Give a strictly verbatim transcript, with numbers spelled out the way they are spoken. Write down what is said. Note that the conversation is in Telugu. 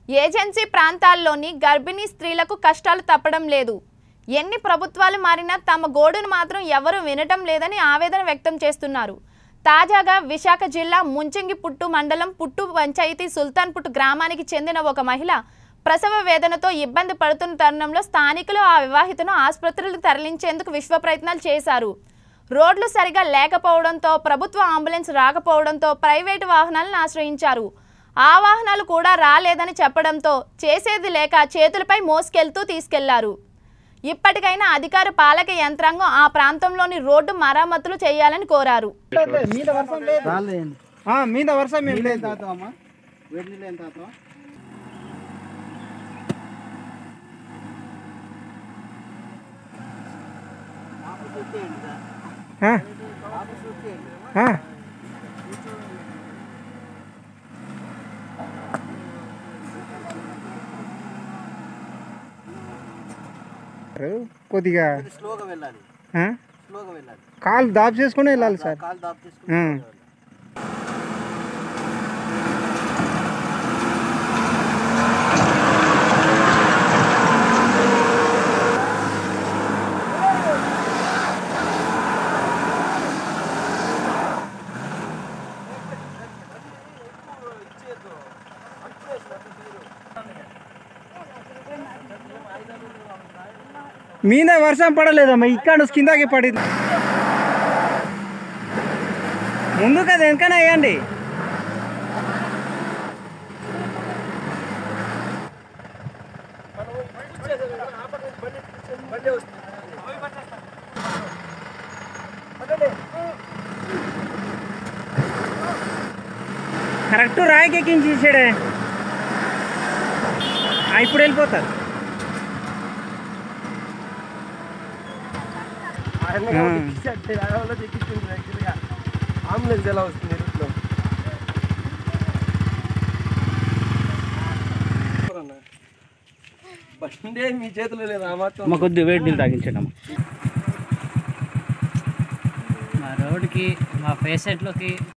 ఏజెన్సీ ప్రాంతాల్లోని గర్భిణీ స్త్రీలకు కష్టాలు తప్పడం లేదు. ఎన్ని ప్రభుత్వాలు మారినా తమ గోడును మాత్రం ఎవరూ వినటం లేదని ఆవేదన వ్యక్తం చేస్తున్నారు. తాజాగా విశాఖ జిల్లా ముంచింగిపుట్టు మండలం పుట్టు పంచాయతీ సుల్తాన్పుట్ గ్రామానికి చెందిన ఒక మహిళ ప్రసవ వేదనతో ఇబ్బంది పడుతున్న తరుణంలో స్థానికులు ఆ వివాహితను ఆసుపత్రులకు తరలించేందుకు విశ్వ ప్రయత్నాలు చేశారు. రోడ్లు సరిగా లేకపోవడంతో, ప్రభుత్వ అంబులెన్స్ రాకపోవడంతో ప్రైవేటు వాహనాలను ఆశ్రయించారు. ఆ వాహనాలు కూడా రాలేదని చెప్పడంతో చేసేది లేక చేతులపై మోసుకెళ్తూ తీసుకెళ్లారు. ఇప్పటికైనా అధికార పాలక యంత్రాంగం ఆ ప్రాంతంలోని రోడ్డు మరమ్మతులు చేయాలని కోరారు. కొద్దిగా కాలు దాపు చేసుకుని వెళ్ళాలి సార్. మీద వర్షం పడలేదమ్మా, ఇక్కడ కిందకి పడింది. ముందు కదా వెనకనే వేయండి. కరెక్ట్ రాయికి ఎక్కించేసాడే, ఇప్పుడు వెళ్ళిపోతారు. అంబులెన్స్ ఎలా వస్తుంది రూట్లో? బండే మీ చేతిలో లేదా? మా కొద్ది వేడి నీళ్ళు తాగించండి. మా రోడ్డుకి మా పేషెంట్లకి